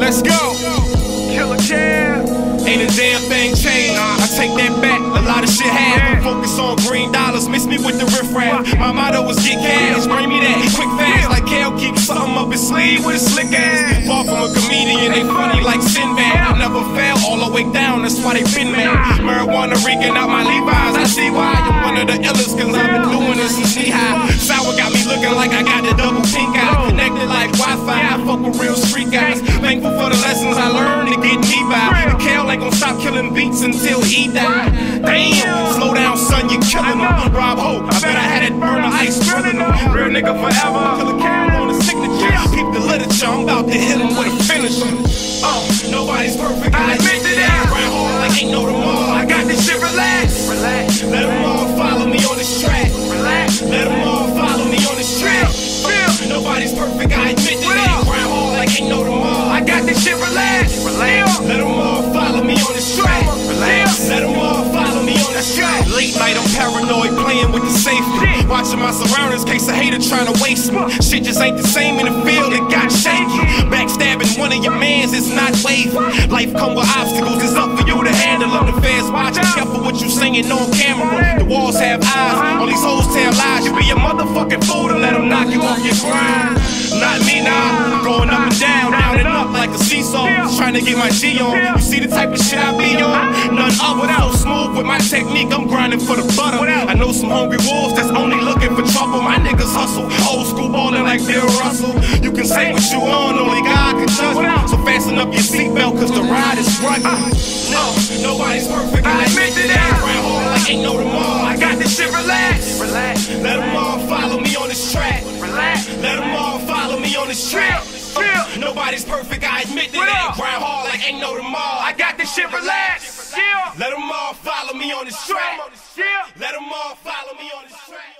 Let's go. Killer Cam. Ain't a damn thing changed. I take that back. A lot of shit happened. Focus on green dollars. Miss me with the riffraff. My motto was get cash. Bring me that quick fast. Like Kel keep something up his sleeve with a slick ass. Far from a comedian, they funny like Sinbad. I never fell all the way down. That's why they been mad. Marijuana reeking out my Levi's. I see why you're one of the illest, cause I've been doing this since knee-high. Sour got me looking like I got the double pink eye. Connected like Wi-Fi. I fuck with real street guys. Thankful for the lessons I learned to get me by. Kel ain't gon' stop killing beats until he die. Damn, slow down, son, you killing him. Rob Hope, I bet I had that burner ice grilling him. Real nigga forever. Killer Cam on the signature. Peep the literature, I'm about to hit him with a finisher. Nobody's perfect. I admit to that. Right hard like ain't no tomorrow. I got this shit relaxed. Relax. Let them all follow me on this track. Relax. Let them all follow me on this track. Nobody's perfect. I admit to that. Right hard like ain't no tomorrow. I got this shit relaxed. Relax. Let them all follow me on this track. Relax. Let them all follow me on this track. Late night, I'm paranoid, playing with the safety. Watching my surroundings, case a hater trying to waste me. Shit just ain't the same in the field, it got shaky. Backstabbing one of your mans is not wavy. Life come with obstacles, it's up for you to handle them. The fans watching, careful what you saying on camera. The walls have eyes, all these hoes tell lies. You be a motherfucking fool to let them knock you off your grind. Not me now, I'm going up and down and up like a seesaw. Just trying to get my G on. You see the type of shit I be on? None other, so smooth with my technique, I'm grinding for the butter. I know some hungry wolves that's only looking for trouble. My niggas hustle, old school ballin' like Bill Russell. You can say what you want, only God can judge me. So fasten up your seatbelt, cause the ride is rugged. No, nobody's perfect, I admit to that. Ran hard like ain't no tomorrow. I got this shit relaxed. Relax. Let them all follow me on this track. Relax. Let them all follow me on this track. Nobody's perfect, I admit to that. Grind hard like ain't no tomorrow. I got this shit relaxed. Let them all follow me on this track. Let them all follow me on this track.